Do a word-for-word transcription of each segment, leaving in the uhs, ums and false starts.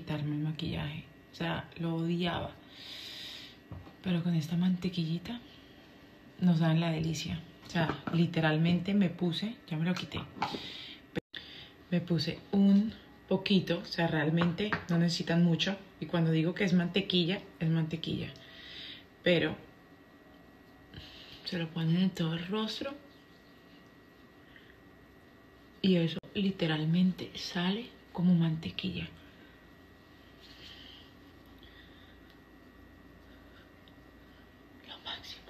quitarme el maquillaje. O sea, lo odiaba. Pero con esta mantequillita nos dan la delicia. O sea, literalmente me puse, ya me lo quité. Me puse un poquito, o sea, realmente no necesitan mucho. Y cuando digo que es mantequilla, es mantequilla. Pero se lo ponen en todo el rostro. Y eso literalmente sale como mantequilla. Lo máximo.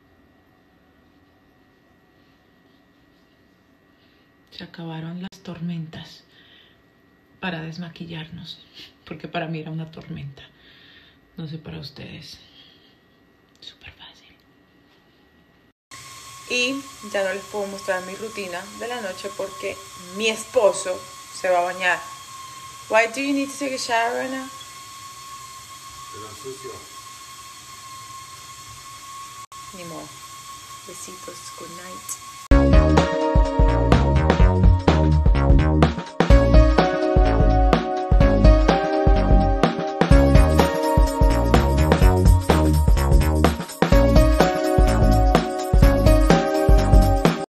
Se acabaron las tormentas para desmaquillarnos. Porque para mí era una tormenta. No sé para ustedes. Súper fácil. Y ya no les puedo mostrar mi rutina de la noche porque mi esposo se va a bañar. Why do you need to take a shower right now? Pero sucio. Ni modo. Besitos. Good night.